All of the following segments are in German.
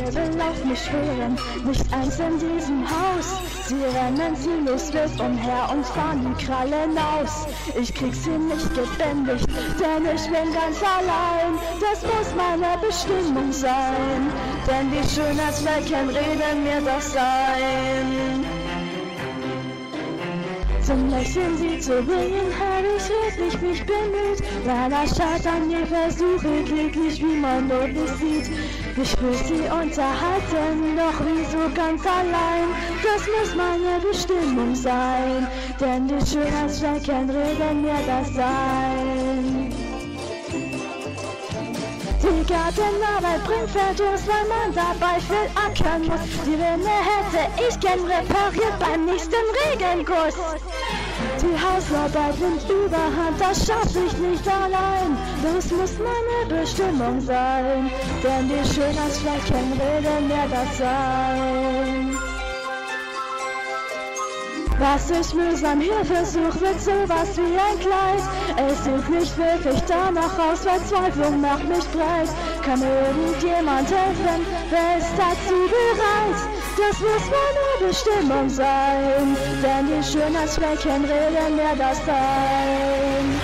will auf mich hören, nicht eins in diesem Haus. Sie rennen ziellos wild umher und fahren die Krallen aus. Ich krieg sie nicht gebändigt, denn ich bin ganz allein. Das muss meine Bestimmung sein, denn die Schönheitsflecken reden mir das ein. Zum Lächeln sie zu bringen, habe ich wirklich mich bemüht. Leider scheitern die Versuche kläglich, wie man dort nicht sieht. Ich will sie unterhalten, doch wieso ganz allein? Das muss meine Bestimmung sein, denn die Schönheitsflecken reden mir das ein. Die Gartenarbeit bringt Verdurst, weil man dabei viel ackern muss. Die Wände hätte ich gern repariert beim nächsten Regenguss. Die Hausarbeit nimmt Überhand, das schaffe ich nicht allein. Das muss meine Bestimmung sein, denn die Schönheitsflecken reden mir das ein. Was ich mühsam hier versuch, wird sowas wie ein Kleid. Es sieht nicht wirklich danach aus, Verzweiflung macht mich breit. Kann irgendjemand helfen, wer ist dazu bereit? Das muss meine Bestimmung sein, denn die Schönheitsflecken reden mir das ein.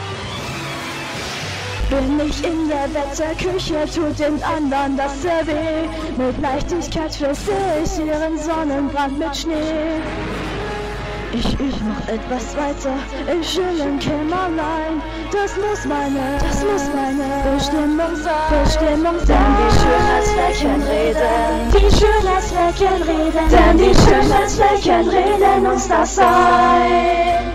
Bin ich in der Wetterküche, tut den anderen das sehr weh. Mit Leichtigkeit frisse ich ihren Sonnenbrand mit Schnee. Ich mach etwas weiter im stillen Kämmerlein. Das muss meine Bestimmung sein. Denn die Schönheitsflecken reden, denn die Schönheitsflecken reden uns das ein.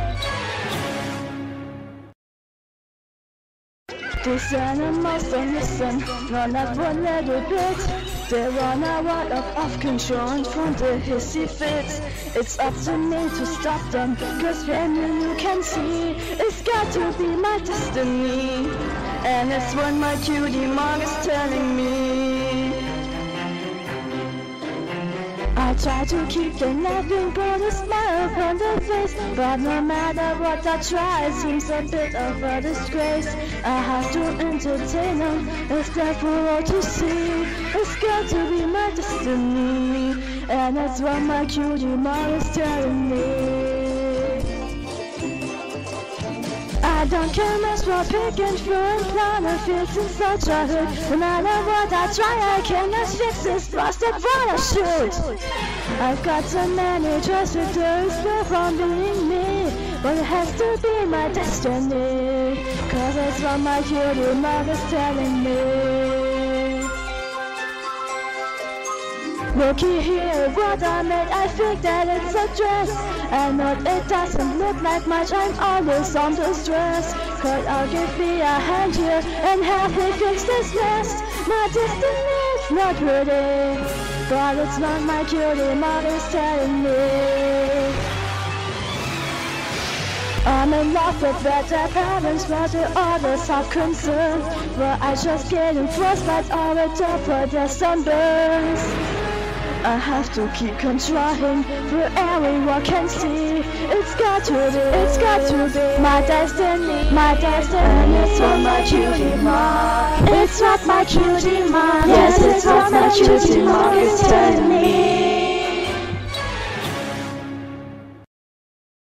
These animals don't listen, run at one little bit. They run out of control in front of hissy fits. It's up to me to stop them, cause when you can see, it's got to be my destiny. And it's what my cutie mom is telling me. I try to keep them laughing, put a smile upon their face. But no matter what I try, it seems a bit of a disgrace. I have to entertain them, it's there for all to see. It's got to be my destiny, and that's what my cutie mom is telling me. I don't care much for picking through and planting fields in such a hood. No matter what I try, I cannot fix this busted what I should. I've got so many trust with those from being me, but it has to be my destiny, cause that's what my cutie mom is telling me. Looky here, what I made, I think that it's a dress. I know it doesn't look like much, I'm always under stress. Could I'll give me a hand here and help me fix this mess. My destiny's not pretty, but it's not my cutie mom is telling me. I'm in love with better parents, but the others are concerned. But I just getting frostbite all the top for their sunburns. I have to keep on trying for everyone can see. It's got to be my destiny, and it's what my cutie mom. It's what my cutie mom. Yes, it's what my cutie mom is telling me.